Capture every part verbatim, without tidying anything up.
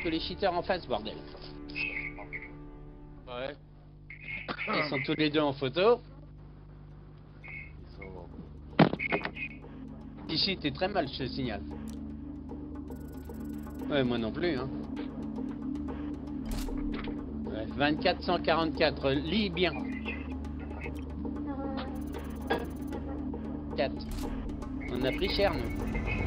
que les cheaters en face, bordel. Ouais. Ils sont tous les deux en photo. Ils cheat est très mal, je te signale. Ouais, moi non plus, hein. Ouais, vingt-quatre cent quarante-quatre, lis bien. quatre. On a pris cher, nous.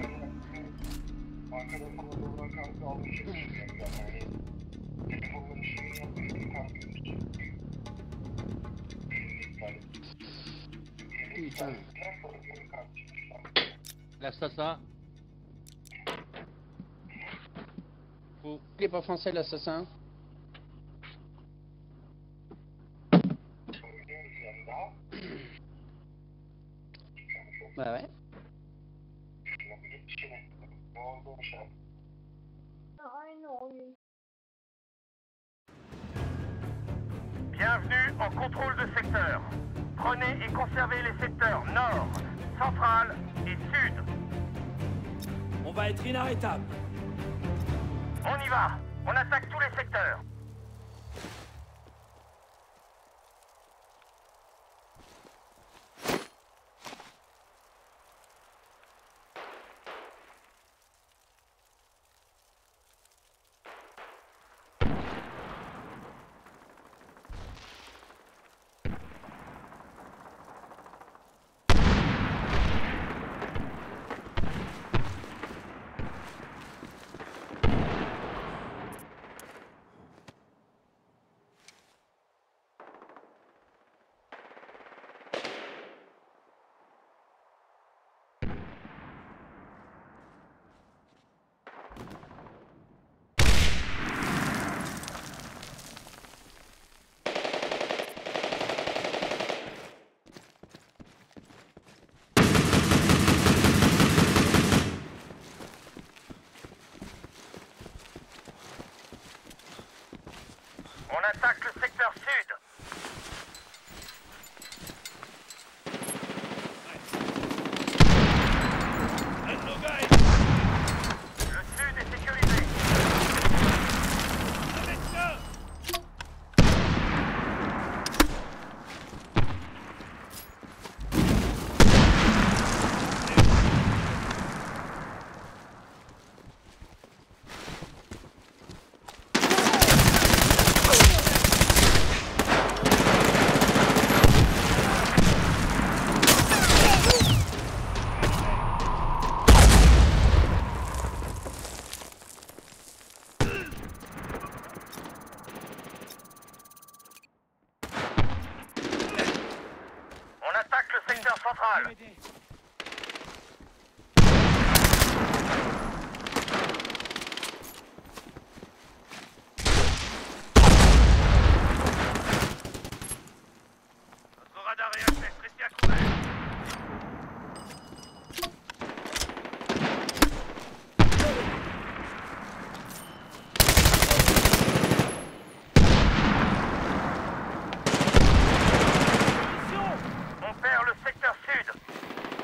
Putain. L'assassin. Faut... Il est pas français, l'assassin. Bah ouais. Bienvenue en contrôle de secteur. Prenez et conservez les secteurs nord, central et sud. On va être inarrêtable. On y va. On attaque tous les secteurs. On attaque le secteur sud. Le sud est sécurisé. Avec ça. On attaque le secteur central. Notre radar est accès, restez à couvert. On perd le secteur sud.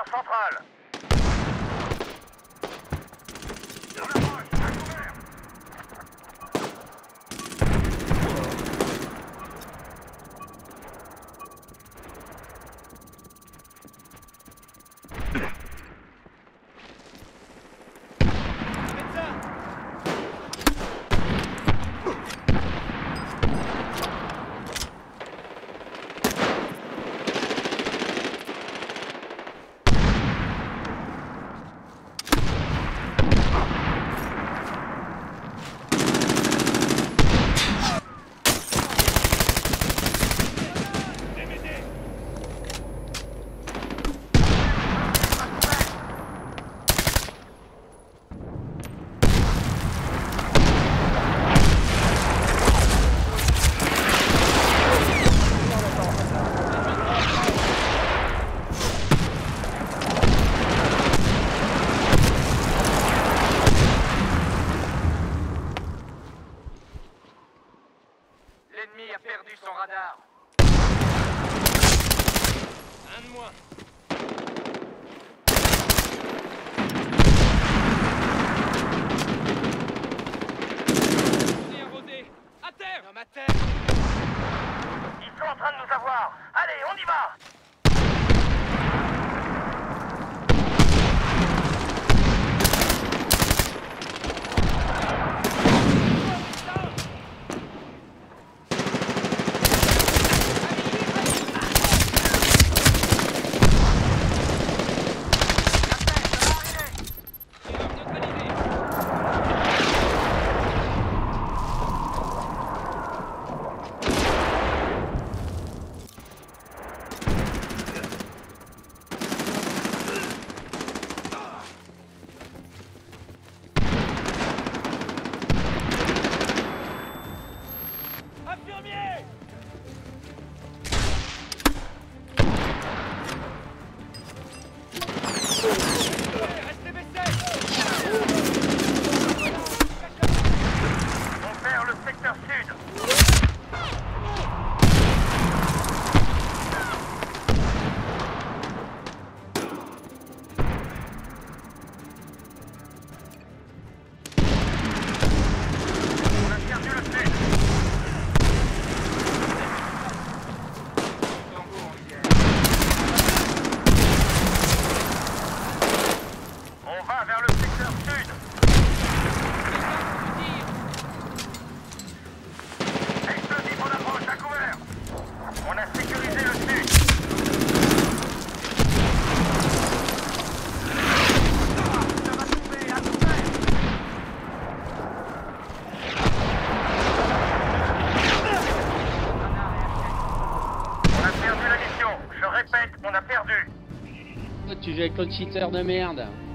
centrale. On approche, à couvert. L'ennemi a perdu son radar. Un de moins. Bien rodé. À terre. Non, à terre. Ils sont en train de nous avoir. Allez, on y va. Infirmier. Restez baissés. On perd le secteur sud. On a perdu le sud. On va vers le secteur sud. Explosif en approche, à couvert. On a sécurisé le sud. Ça va tomber, à couvert. On a perdu la mission. Je répète, on a perdu. Toi, tu joues avec l'autre cheater de merde.